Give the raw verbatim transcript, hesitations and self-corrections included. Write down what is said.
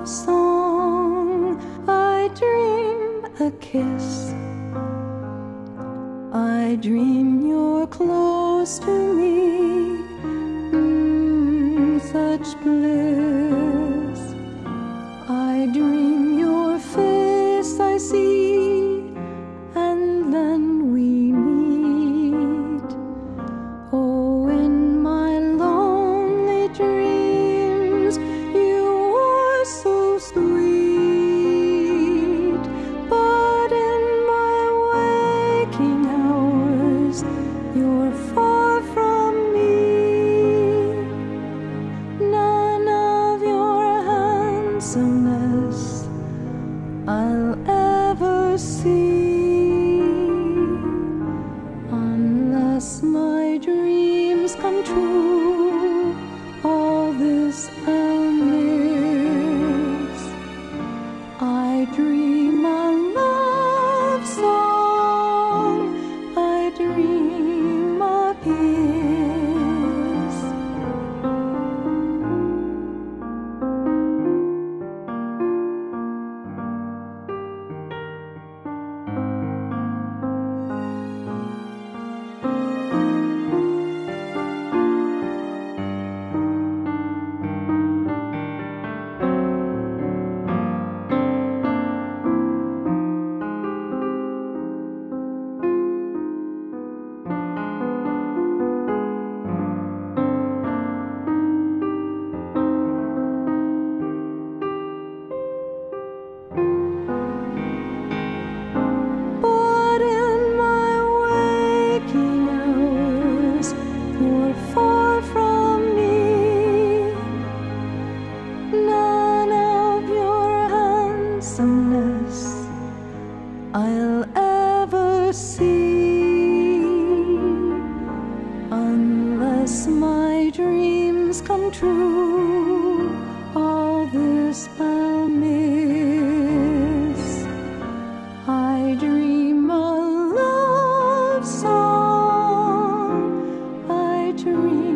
love song. I dream a kiss. I dream you're close to me. Mm, such bliss. I dream your face I see, and then we meet. Oh, in my lonely dreams, you are so sweet. But in my waking hours, you're far from me. None of your handsomeness I'll ever see, unless my dreams come true. All this I'll miss. I dream a love song. I dream a kiss. But in my waking hours, you're far from me. None of your handsomeness I'll ever see, unless my dreams come true. All this I'll miss. I dream a love song. I dream